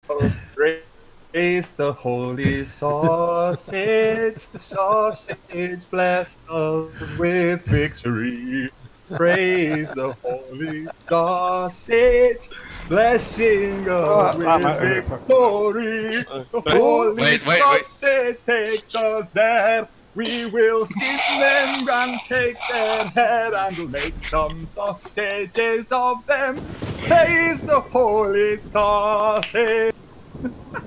Praise the holy sausage, the sausage blessed us with victory. Praise the holy sausage, blessing us I'm with out of here, fuck. victory. The holy Wait. sausage takes us there. We will skin them and take their head and we'll make some sausages of them. Praise the holy sausage.